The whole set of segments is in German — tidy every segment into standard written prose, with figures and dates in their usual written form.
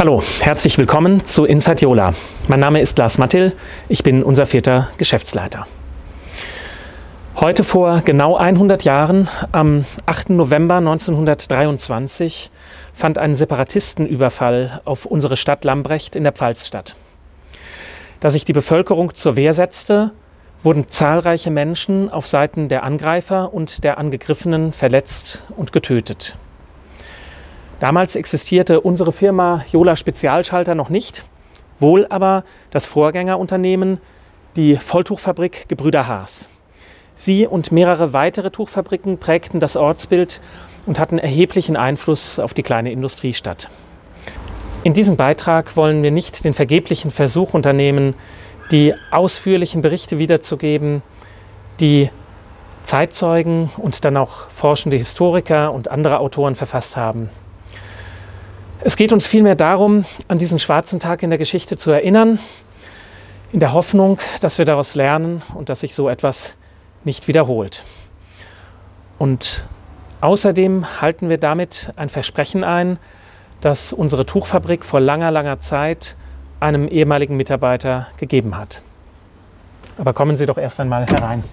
Hallo, herzlich willkommen zu Inside Jola. Mein Name ist Lars Mattil, ich bin unser 4. Geschäftsleiter. Heute vor genau 100 Jahren, am 8. November 1923, fand ein Separatistenüberfall auf unsere Stadt Lambrecht in der Pfalz statt. Da sich die Bevölkerung zur Wehr setzte, wurden zahlreiche Menschen auf Seiten der Angreifer und der Angegriffenen verletzt und getötet. Damals existierte unsere Firma Jola Spezialschalter noch nicht, wohl aber das Vorgängerunternehmen, die Volltuchfabrik Gebrüder Haas. Sie und mehrere weitere Tuchfabriken prägten das Ortsbild und hatten erheblichen Einfluss auf die kleine Industriestadt. In diesem Beitrag wollen wir nicht den vergeblichen Versuch unternehmen, die ausführlichen Berichte wiederzugeben, die Zeitzeugen und dann auch forschende Historiker und andere Autoren verfasst haben. Es geht uns vielmehr darum, an diesen schwarzen Tag in der Geschichte zu erinnern, in der Hoffnung, dass wir daraus lernen und dass sich so etwas nicht wiederholt. Und außerdem halten wir damit ein Versprechen ein, das unsere Tuchfabrik vor langer, langer Zeit einem ehemaligen Mitarbeiter gegeben hat. Aber kommen Sie doch erst einmal herein.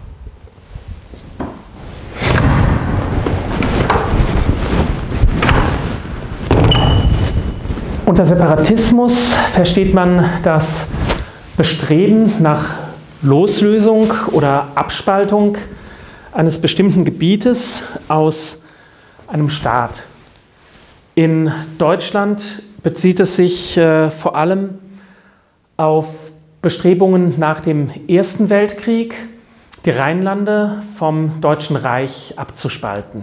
Unter Separatismus versteht man das Bestreben nach Loslösung oder Abspaltung eines bestimmten Gebietes aus einem Staat. In Deutschland bezieht es sich vor allem auf Bestrebungen nach dem Ersten Weltkrieg, die Rheinlande vom Deutschen Reich abzuspalten.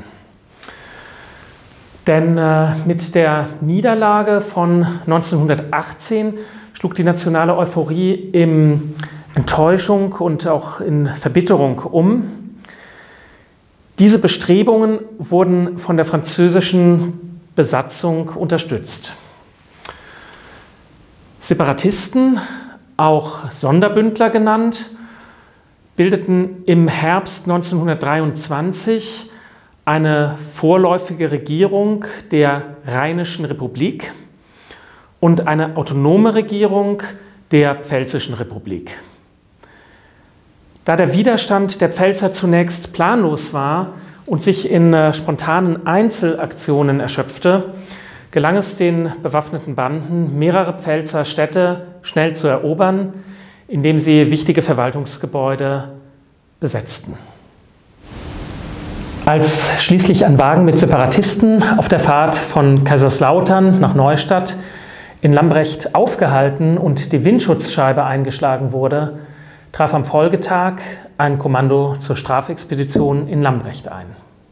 Denn mit der Niederlage von 1918 schlug die nationale Euphorie in Enttäuschung und auch in Verbitterung um. Diese Bestrebungen wurden von der französischen Besatzung unterstützt. Separatisten, auch Sonderbündler genannt, bildeten im Herbst 1923 eine vorläufige Regierung der Rheinischen Republik und eine autonome Regierung der Pfälzischen Republik. Da der Widerstand der Pfälzer zunächst planlos war und sich in spontanen Einzelaktionen erschöpfte, gelang es den bewaffneten Banden, mehrere Pfälzer Städte schnell zu erobern, indem sie wichtige Verwaltungsgebäude besetzten. Als schließlich ein Wagen mit Separatisten auf der Fahrt von Kaiserslautern nach Neustadt in Lambrecht aufgehalten und die Windschutzscheibe eingeschlagen wurde, traf am Folgetag ein Kommando zur Strafexpedition in Lambrecht ein.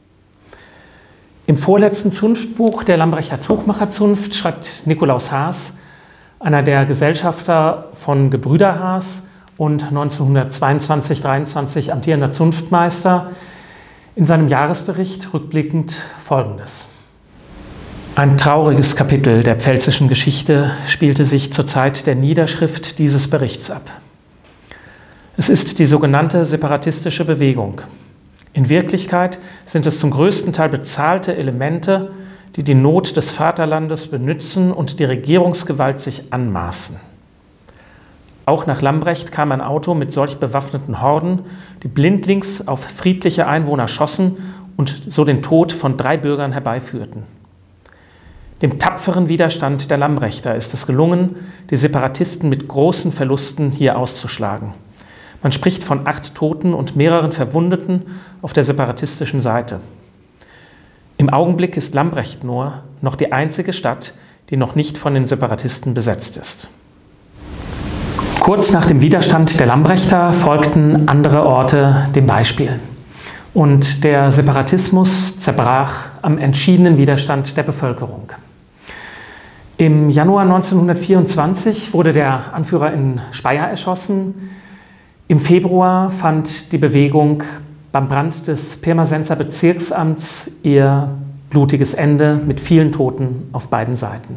Im vorletzten Zunftbuch der Lambrechter Tuchmacherzunft schreibt Nikolaus Haas, einer der Gesellschafter von Gebrüder Haas und 1922/23 amtierender Zunftmeister, in seinem Jahresbericht rückblickend Folgendes. Ein trauriges Kapitel der pfälzischen Geschichte spielte sich zur Zeit der Niederschrift dieses Berichts ab. Es ist die sogenannte separatistische Bewegung. In Wirklichkeit sind es zum größten Teil bezahlte Elemente, die die Not des Vaterlandes benützen und die Regierungsgewalt sich anmaßen. Auch nach Lambrecht kam ein Auto mit solch bewaffneten Horden, die blindlings auf friedliche Einwohner schossen und so den Tod von 3 Bürgern herbeiführten. Dem tapferen Widerstand der Lambrechter ist es gelungen, die Separatisten mit großen Verlusten hier auszuschlagen. Man spricht von 8 Toten und mehreren Verwundeten auf der separatistischen Seite. Im Augenblick ist Lambrecht nur noch die einzige Stadt, die noch nicht von den Separatisten besetzt ist. Kurz nach dem Widerstand der Lambrechter folgten andere Orte dem Beispiel. Und der Separatismus zerbrach am entschiedenen Widerstand der Bevölkerung. Im Januar 1924 wurde der Anführer in Speyer erschossen. Im Februar fand die Bewegung beim Brand des Pirmasenser Bezirksamts ihr blutiges Ende mit vielen Toten auf beiden Seiten.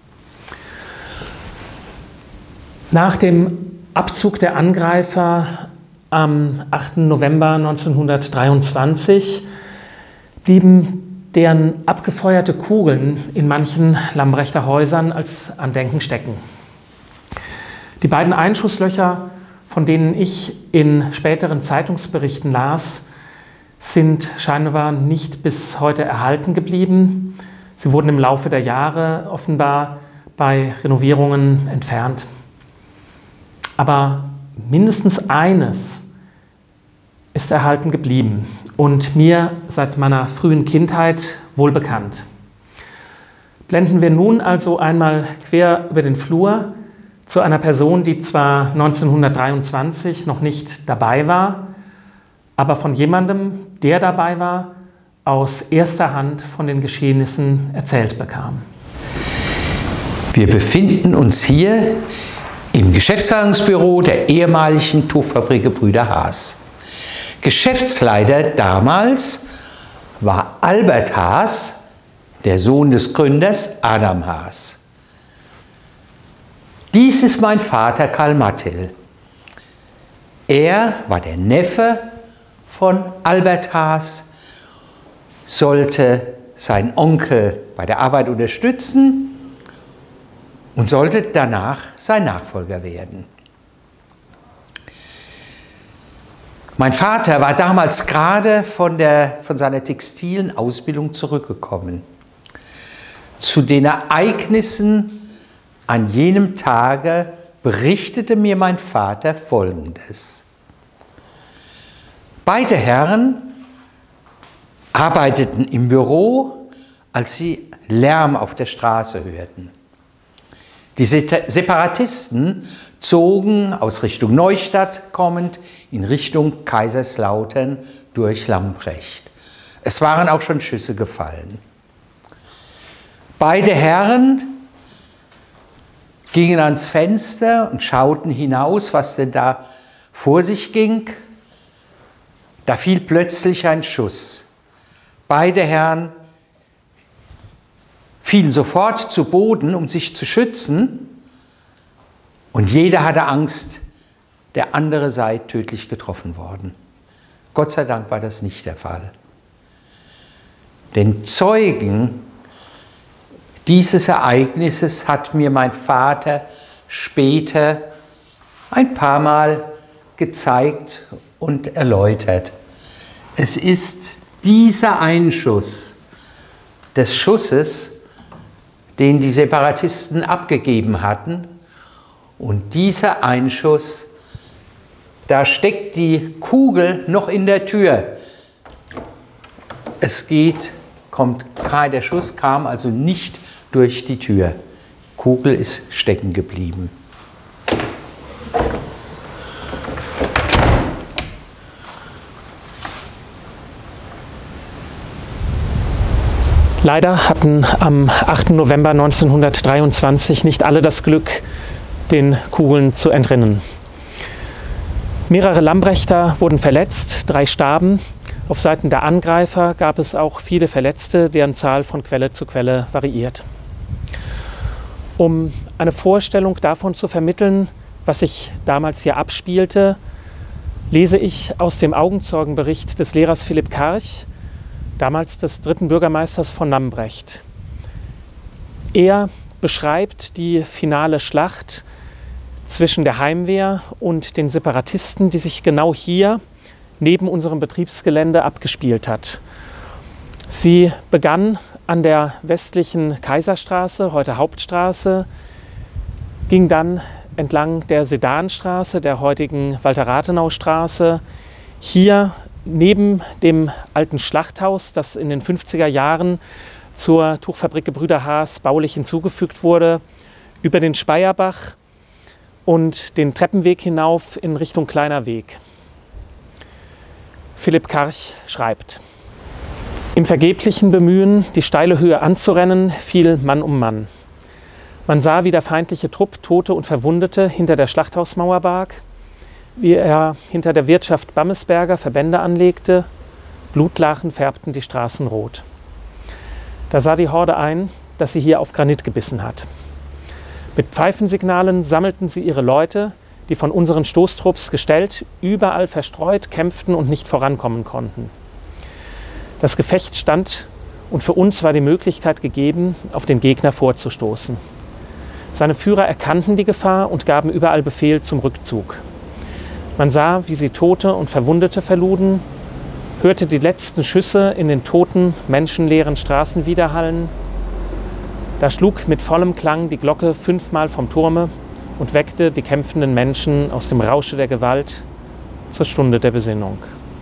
Nach dem Abzug der Angreifer am 8. November 1923 blieben deren abgefeuerte Kugeln in manchen Lambrechter Häusern als Andenken stecken. Die beiden Einschusslöcher, von denen ich in späteren Zeitungsberichten las, sind scheinbar nicht bis heute erhalten geblieben. Sie wurden im Laufe der Jahre offenbar bei Renovierungen entfernt. Aber mindestens eines ist erhalten geblieben und mir seit meiner frühen Kindheit wohlbekannt. Blenden wir nun also einmal quer über den Flur zu einer Person, die zwar 1923 noch nicht dabei war, aber von jemandem, der dabei war, aus erster Hand von den Geschehnissen erzählt bekam. Wir befinden uns hier im Geschäftsleitungsbüro der ehemaligen Tuchfabrik Gebrüder Haas. Geschäftsleiter damals war Albert Haas, der Sohn des Gründers Adam Haas. Dies ist mein Vater Karl Mattel. Er war der Neffe von Albert Haas, sollte seinen Onkel bei der Arbeit unterstützen und sollte danach sein Nachfolger werden. Mein Vater war damals gerade von seiner textilen Ausbildung zurückgekommen. Zu den Ereignissen an jenem Tage berichtete mir mein Vater Folgendes. Beide Herren arbeiteten im Büro, als sie Lärm auf der Straße hörten. Die Separatisten zogen aus Richtung Neustadt kommend in Richtung Kaiserslautern durch Lambrecht. Es waren auch schon Schüsse gefallen. Beide Herren gingen ans Fenster und schauten hinaus, was denn da vor sich ging. Da fiel plötzlich ein Schuss. Beide Herren fielen sofort zu Boden, um sich zu schützen. Und jeder hatte Angst, der andere sei tödlich getroffen worden. Gott sei Dank war das nicht der Fall. Den Zeugen dieses Ereignisses hat mir mein Vater später ein paar Mal gezeigt und erläutert. Es ist dieser Einschuss des Schusses, den die Separatisten abgegeben hatten. Und dieser Einschuss, da steckt die Kugel noch in der Tür. Der Schuss kam also nicht durch die Tür. Die Kugel ist stecken geblieben. Leider hatten am 8. November 1923 nicht alle das Glück, den Kugeln zu entrinnen. Mehrere Lambrechter wurden verletzt, 3 starben. Auf Seiten der Angreifer gab es auch viele Verletzte, deren Zahl von Quelle zu Quelle variiert. Um eine Vorstellung davon zu vermitteln, was sich damals hier abspielte, lese ich aus dem Augenzeugenbericht des Lehrers Philipp Karch, damals des 3. Bürgermeisters von Lambrecht. Er beschreibt die finale Schlacht zwischen der Heimwehr und den Separatisten, die sich genau hier neben unserem Betriebsgelände abgespielt hat. Sie begann an der westlichen Kaiserstraße, heute Hauptstraße, ging dann entlang der Sedanstraße, der heutigen Walter-Rathenau-Straße, hier neben dem alten Schlachthaus, das in den 50er Jahren zur Tuchfabrik Gebrüder Haas baulich hinzugefügt wurde, über den Speyerbach und den Treppenweg hinauf in Richtung Kleiner Weg. Philipp Karch schreibt: Im vergeblichen Bemühen, die steile Höhe anzurennen, fiel Mann um Mann. Man sah, wie der feindliche Trupp Tote und Verwundete hinter der Schlachthausmauer barg, wie er hinter der Wirtschaft Bammesberger Verbände anlegte. Blutlachen färbten die Straßen rot. Da sah die Horde ein, dass sie hier auf Granit gebissen hat. Mit Pfeifensignalen sammelten sie ihre Leute, die von unseren Stoßtrupps gestellt, überall verstreut kämpften und nicht vorankommen konnten. Das Gefecht stand und für uns war die Möglichkeit gegeben, auf den Gegner vorzustoßen. Seine Führer erkannten die Gefahr und gaben überall Befehl zum Rückzug. Man sah, wie sie Tote und Verwundete verluden, hörte die letzten Schüsse in den toten, menschenleeren Straßen widerhallen. Da schlug mit vollem Klang die Glocke 5-mal vom Turme und weckte die kämpfenden Menschen aus dem Rausche der Gewalt zur Stunde der Besinnung.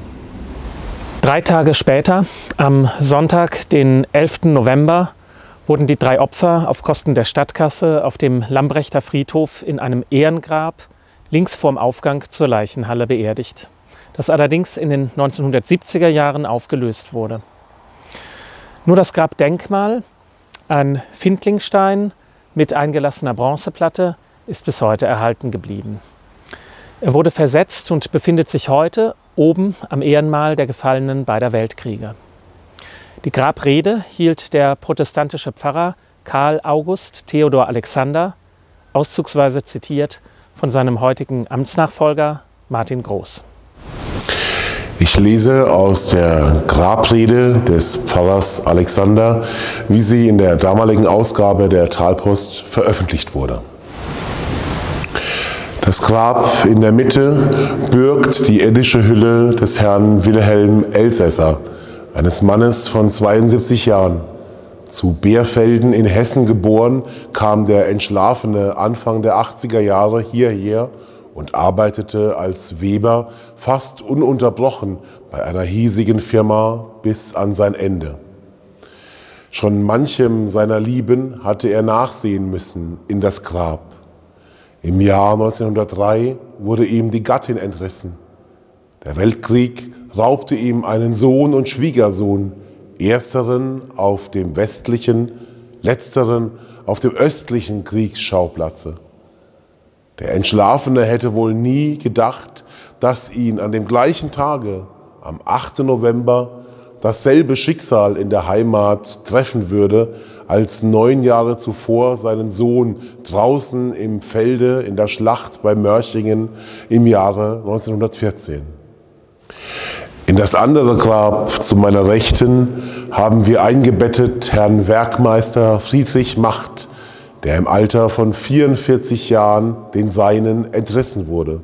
3 Tage später, am Sonntag, den 11. November, wurden die 3 Opfer auf Kosten der Stadtkasse auf dem Lambrechter Friedhof in einem Ehrengrab links vorm Aufgang zur Leichenhalle beerdigt, das allerdings in den 1970er Jahren aufgelöst wurde. Nur das Grabdenkmal, ein Findlingstein mit eingelassener Bronzeplatte, ist bis heute erhalten geblieben. Er wurde versetzt und befindet sich heute oben am Ehrenmal der Gefallenen beider Weltkriege. Die Grabrede hielt der protestantische Pfarrer Karl August Theodor Alexander, auszugsweise zitiert von seinem heutigen Amtsnachfolger Martin Groß. Ich lese aus der Grabrede des Pfarrers Alexander, wie sie in der damaligen Ausgabe der Talpost veröffentlicht wurde. Das Grab in der Mitte bürgt die irdische Hülle des Herrn Wilhelm Elsässer, eines Mannes von 72 Jahren. Zu Beerfelden in Hessen geboren, kam der Entschlafene Anfang der 80er Jahre hierher und arbeitete als Weber fast ununterbrochen bei einer hiesigen Firma bis an sein Ende. Schon manchem seiner Lieben hatte er nachsehen müssen in das Grab. Im Jahr 1903 wurde ihm die Gattin entrissen. Der Weltkrieg raubte ihm einen Sohn und Schwiegersohn, ersteren auf dem westlichen, letzteren auf dem östlichen Kriegsschauplatze. Der Entschlafene hätte wohl nie gedacht, dass ihn an dem gleichen Tage, am 8. November, dasselbe Schicksal in der Heimat treffen würde, als 9 Jahre zuvor seinen Sohn draußen im Felde in der Schlacht bei Mörchingen im Jahre 1914. In das andere Grab zu meiner Rechten haben wir eingebettet Herrn Werkmeister Friedrich Macht, der im Alter von 44 Jahren den Seinen entrissen wurde.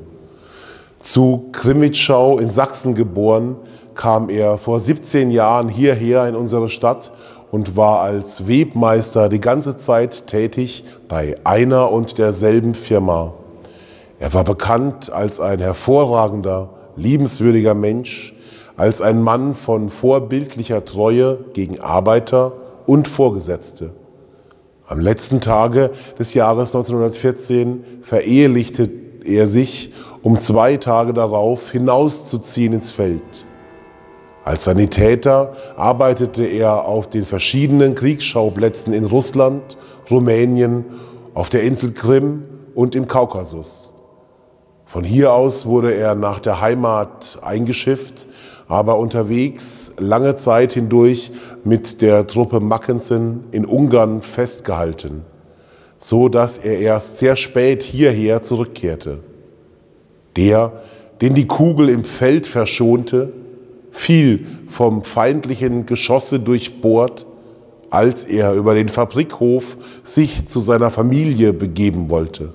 Zu Krimitschau in Sachsen geboren, kam er vor 17 Jahren hierher in unsere Stadt und war als Webmeister die ganze Zeit tätig bei einer und derselben Firma. Er war bekannt als ein hervorragender, liebenswürdiger Mensch, als ein Mann von vorbildlicher Treue gegen Arbeiter und Vorgesetzte. Am letzten Tage des Jahres 1914 verehelichte er sich, um 2 Tage darauf hinauszuziehen ins Feld. Als Sanitäter arbeitete er auf den verschiedenen Kriegsschauplätzen in Russland, Rumänien, auf der Insel Krim und im Kaukasus. Von hier aus wurde er nach der Heimat eingeschifft, aber unterwegs lange Zeit hindurch mit der Truppe Mackensen in Ungarn festgehalten, so dass er erst sehr spät hierher zurückkehrte. Der, den die Kugel im Feld verschonte, fiel vom feindlichen Geschosse durchbohrt, als er über den Fabrikhof sich zu seiner Familie begeben wollte.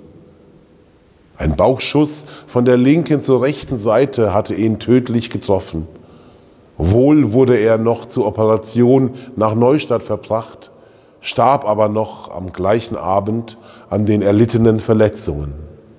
Ein Bauchschuss von der linken zur rechten Seite hatte ihn tödlich getroffen. Wohl wurde er noch zur Operation nach Neustadt verbracht, starb aber noch am gleichen Abend an den erlittenen Verletzungen.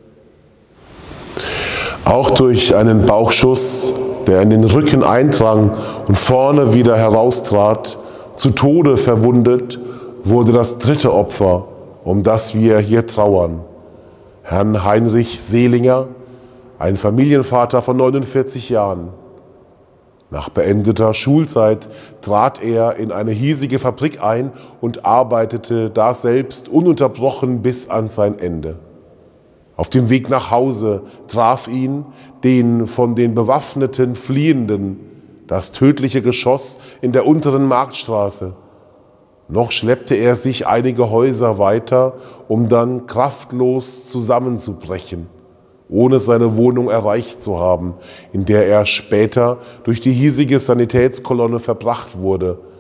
Auch durch einen Bauchschuss, der in den Rücken eindrang und vorne wieder heraustrat, zu Tode verwundet, wurde das 3. Opfer, um das wir hier trauern. Herrn Heinrich Seelinger, ein Familienvater von 49 Jahren. Nach beendeter Schulzeit trat er in eine hiesige Fabrik ein und arbeitete daselbst ununterbrochen bis an sein Ende. Auf dem Weg nach Hause traf ihn, den von den Bewaffneten Fliehenden, das tödliche Geschoss in der unteren Marktstraße. Noch schleppte er sich einige Häuser weiter, um dann kraftlos zusammenzubrechen, ohne seine Wohnung erreicht zu haben, in der er später durch die hiesige Sanitätskolonne verbracht wurde,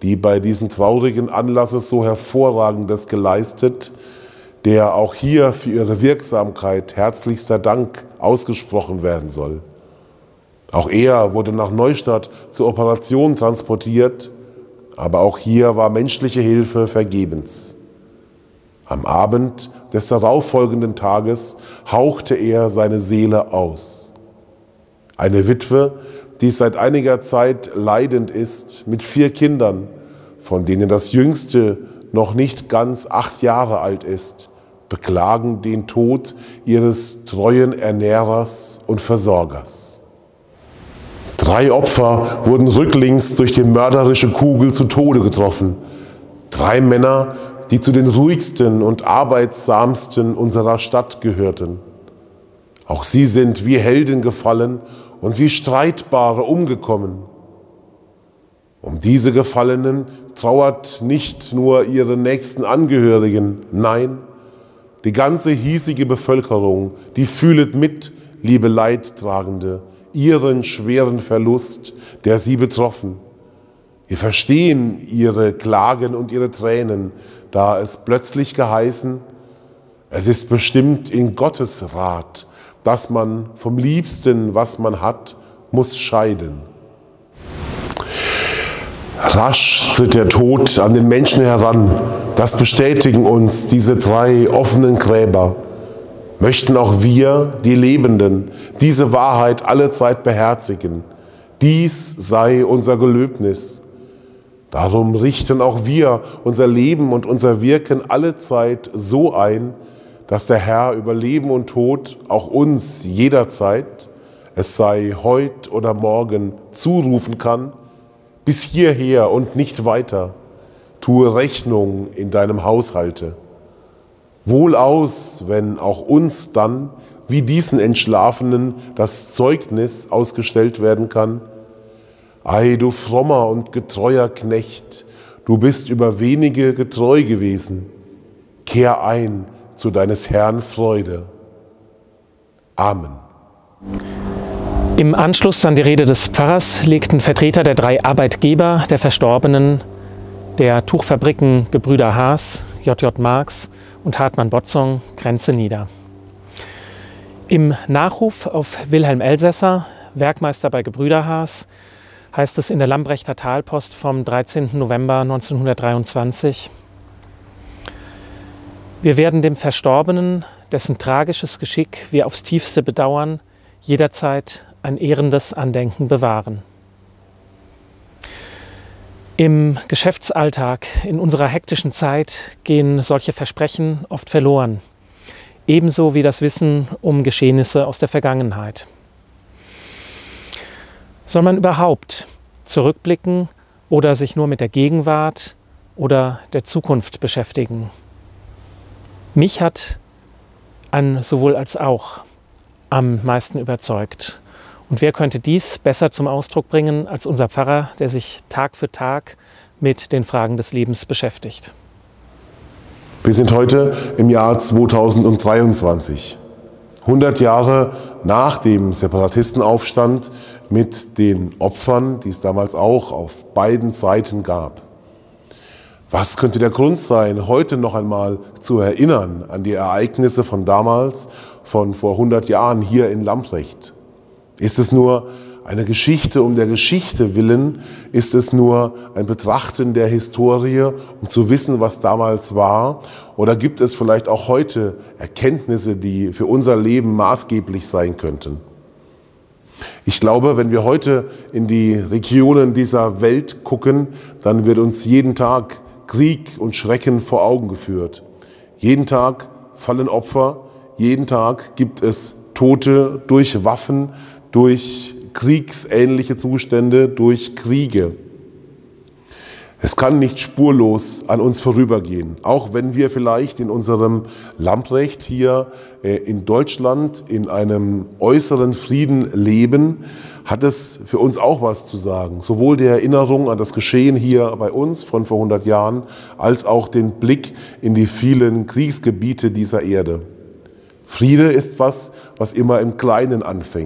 die bei diesem traurigen Anlasses so Hervorragendes geleistet, der auch hier für ihre Wirksamkeit herzlichster Dank ausgesprochen werden soll. Auch er wurde nach Neustadt zur Operation transportiert, aber auch hier war menschliche Hilfe vergebens. Am Abend des darauffolgenden Tages hauchte er seine Seele aus. Eine Witwe, die seit einiger Zeit leidend ist, mit 4 Kindern, von denen das jüngste noch nicht ganz 8 Jahre alt ist, beklagen den Tod ihres treuen Ernährers und Versorgers. 3 Opfer wurden rücklings durch die mörderische Kugel zu Tode getroffen. 3 Männer, die zu den ruhigsten und arbeitsamsten unserer Stadt gehörten. Auch sie sind wie Helden gefallen und wie Streitbare umgekommen. Um diese Gefallenen trauert nicht nur ihre nächsten Angehörigen, nein, die ganze hiesige Bevölkerung, die fühlet mit, liebe Leidtragende, ihren schweren Verlust, der sie betroffen. Wir verstehen ihre Klagen und ihre Tränen, da es plötzlich geheißen, es ist bestimmt in Gottes Rat, dass man vom Liebsten, was man hat, muss scheiden. Rasch tritt der Tod an den Menschen heran. Das bestätigen uns diese 3 offenen Gräber. Möchten auch wir, die Lebenden, diese Wahrheit allezeit beherzigen. Dies sei unser Gelöbnis. Darum richten auch wir unser Leben und unser Wirken allezeit so ein, dass der Herr über Leben und Tod auch uns jederzeit, es sei heut oder morgen, zurufen kann, bis hierher und nicht weiter, tue Rechnung in deinem Haushalte. Wohl aus, wenn auch uns dann, wie diesen Entschlafenen, das Zeugnis ausgestellt werden kann, ei, du frommer und getreuer Knecht, du bist über wenige getreu gewesen, kehr ein zu deines Herrn Freude. Amen. Im Anschluss an die Rede des Pfarrers legten Vertreter der 3 Arbeitgeber der Verstorbenen, der Tuchfabriken Gebrüder Haas, J.J. Marx und Hartmann Botzong, Kränze nieder. Im Nachruf auf Wilhelm Elsässer, Werkmeister bei Gebrüder Haas, heißt es in der Lambrechter Talpost vom 13. November 1923: Wir werden dem Verstorbenen, dessen tragisches Geschick wir aufs tiefste bedauern, jederzeit ein ehrendes Andenken bewahren. Im Geschäftsalltag, in unserer hektischen Zeit, gehen solche Versprechen oft verloren, ebenso wie das Wissen um Geschehnisse aus der Vergangenheit. Soll man überhaupt zurückblicken oder sich nur mit der Gegenwart oder der Zukunft beschäftigen? Mich hat ein sowohl als auch am meisten überzeugt. Und wer könnte dies besser zum Ausdruck bringen als unser Pfarrer, der sich Tag für Tag mit den Fragen des Lebens beschäftigt? Wir sind heute im Jahr 2023, 100 Jahre nach dem Separatistenaufstand mit den Opfern, die es damals auch auf beiden Seiten gab. Was könnte der Grund sein, heute noch einmal zu erinnern an die Ereignisse von damals, von vor 100 Jahren hier in Lambrecht? Ist es nur eine Geschichte um der Geschichte willen? Ist es nur ein Betrachten der Historie, um zu wissen, was damals war? Oder gibt es vielleicht auch heute Erkenntnisse, die für unser Leben maßgeblich sein könnten? Ich glaube, wenn wir heute in die Regionen dieser Welt gucken, dann wird uns jeden Tag Krieg und Schrecken vor Augen geführt. Jeden Tag fallen Opfer, jeden Tag gibt es Tote durch Waffen, durch kriegsähnliche Zustände, durch Kriege. Es kann nicht spurlos an uns vorübergehen, auch wenn wir vielleicht in unserem Lambrecht hier in Deutschland in einem äußeren Frieden leben, hat es für uns auch was zu sagen. Sowohl die Erinnerung an das Geschehen hier bei uns von vor 100 Jahren, als auch den Blick in die vielen Kriegsgebiete dieser Erde. Friede ist was immer im Kleinen anfängt.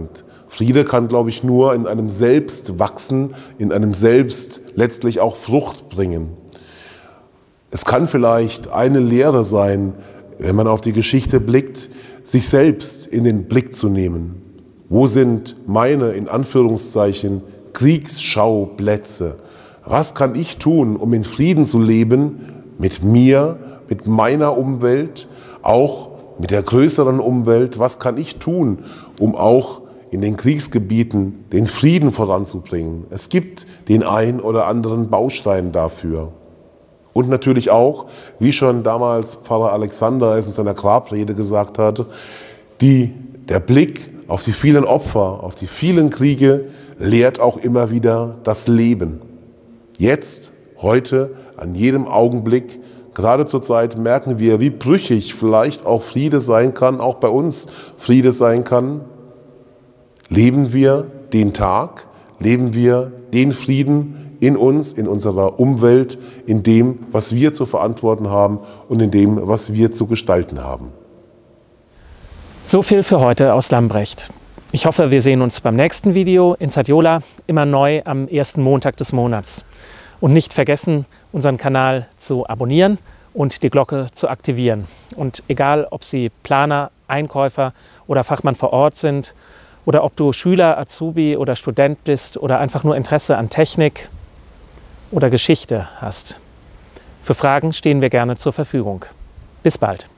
Friede kann, glaube ich, nur in einem Selbst wachsen, in einem Selbst letztlich auch Frucht bringen. Es kann vielleicht eine Lehre sein, wenn man auf die Geschichte blickt, sich selbst in den Blick zu nehmen. Wo sind meine, in Anführungszeichen, Kriegsschauplätze? Was kann ich tun, um in Frieden zu leben mit mir, mit meiner Umwelt, auch mit der größeren Umwelt? Was kann ich tun, um auch in den Kriegsgebieten den Frieden voranzubringen? Es gibt den ein oder anderen Baustein dafür. Und natürlich auch, wie schon damals Pfarrer Alexander es in seiner Grabrede gesagt hat, der Blick auf die vielen Opfer, auf die vielen Kriege lehrt auch immer wieder das Leben. Jetzt, heute, an jedem Augenblick, gerade zur Zeit merken wir, wie brüchig vielleicht auch Friede sein kann, auch bei uns Friede sein kann. Leben wir den Tag, leben wir den Frieden in uns, in unserer Umwelt, in dem, was wir zu verantworten haben und in dem, was wir zu gestalten haben. So viel für heute aus Lambrecht. Ich hoffe, wir sehen uns beim nächsten Video in Zadiola, immer neu am ersten Montag des Monats. Und nicht vergessen, unseren Kanal zu abonnieren und die Glocke zu aktivieren. Und egal, ob Sie Planer, Einkäufer oder Fachmann vor Ort sind oder ob du Schüler, Azubi oder Student bist oder einfach nur Interesse an Technik oder Geschichte hast. Für Fragen stehen wir gerne zur Verfügung. Bis bald.